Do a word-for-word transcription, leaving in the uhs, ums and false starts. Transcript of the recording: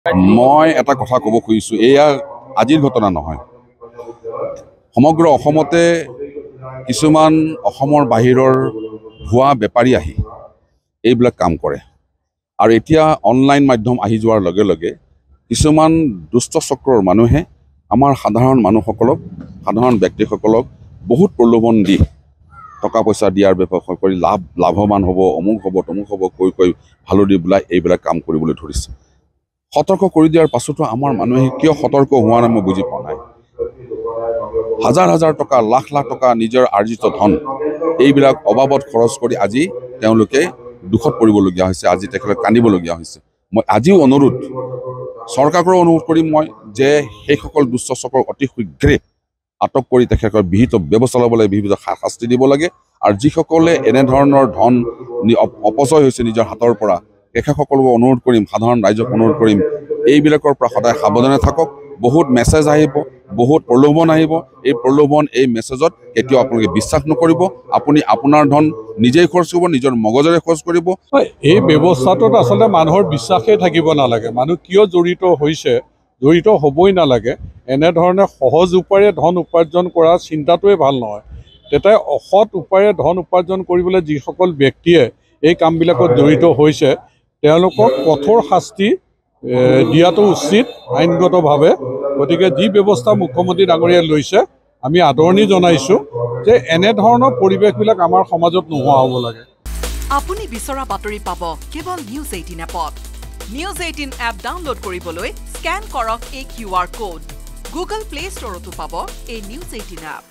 মই এটা কথা ক'ব খুজিছোঁ, এয়া আজিৰ ঘটনা নহয়। সমগ্ৰ অসমতে কিছুমান অসমৰ বাহিৰৰ ভুৱা বেপাৰী আহি এইবিলাক কাম কৰে আৰু এতিয়া অনলাইন মাধ্যম আহি যোৱাৰ লগে লগে কিছুমান দুষ্ট চক্ৰৰ মানুহে আমাৰ সাধাৰণ মানুহসকলক সাধাৰণ ব্যক্তিসকলক বহুত প্ৰলোভন দি টকা পইচা দিয়াৰ ব্যৱহাৰ কৰি লাভ লাভৱান হ'ব, অমুক হ'ব, তমুক হ'ব কৈ কৈ ভালৰি বোলাই এইবিলাক কাম কৰিবলৈ ধৰিছে। সতৰ্ক কৰি দিয়াৰ পাছতো আমাৰ মানুহে কিয় সতৰ্ক হোৱা নাই মই বুজি পোৱা নাই। হাজাৰ হাজাৰ টকা লাখ লাখ টকা নিজৰ আৰ্জিত ধন এইবিলাক অবাবত খৰচ কৰি আজি তেওঁলোকে দুখত পৰিবলগীয়া হৈছে, আজি তেখেতক কান্দিবলগীয়া হৈছে। মই আজিও অনুৰোধ চৰকাৰকো অনুৰোধ কৰিম মই যে সেইসকল দুষ্ট চক্ৰক অতি শীঘ্ৰে আটক কৰি তেখেতৰ বিহিত ব্যৱস্থা ল'ব লাগে, বিহিত শাস্তি দিব লাগে। আৰু যিসকলে এনেধৰণৰ ধন অপচয় হৈছে নিজৰ হাতৰ পৰা তেখেতসকলক অনুৰোধ কৰিম, সাধাৰণ ৰাইজক অনুৰোধ কৰিম এইবিলাকৰ পৰা সদায় সাৱধানে থাকক। বহুত মেছেজ আহিব, বহুত প্ৰলোভন আহিব, এই প্ৰলোভন এই মেছেজত কেতিয়াও আপোনালোকে বিশ্বাস নকৰিব। আপুনি আপোনাৰ ধন নিজেই খৰচ কৰিব, নিজৰ মগজেৰে খৰচ কৰিব। এই ব্যৱস্থাটোত আচলতে মানুহৰ বিশ্বাসেই থাকিব নালাগে। মানুহ কিয় জড়িত হৈছে, জড়িত হ'বই নালাগে। এনেধৰণে সহজ উপায়েৰে ধন উপাৰ্জন কৰা চিন্তাটোৱে ভাল নহয়। তেতিয়া অসৎ উপায়েৰে ধন উপাৰ্জন কৰিবলৈ যিসকল ব্যক্তিয়ে এই কামবিলাকত জড়িত হৈছে তেওঁলোকক কঠোৰ শাস্তি দিয়াটো উচিত আইনগতভাৱে। গতিকে যি ব্যৱস্থা মুখ্যমন্ত্ৰী ডাঙৰীয়াই লৈছে আমি আদৰণি জনাইছোঁ যে এনেধৰণৰ পৰিৱেশবিলাক আমাৰ সমাজত নোহোৱা হ'ব লাগে। আপুনি বিচৰা বাতৰি পাব কেৱল নিউজ এইটিন এপত। নিউজ এইটিন এপ ডাউনলোড কৰিবলৈ স্কেন কৰক এই Q R code. Google play ষ্টৰতো পাব এই নিউজ এইটিন এপ।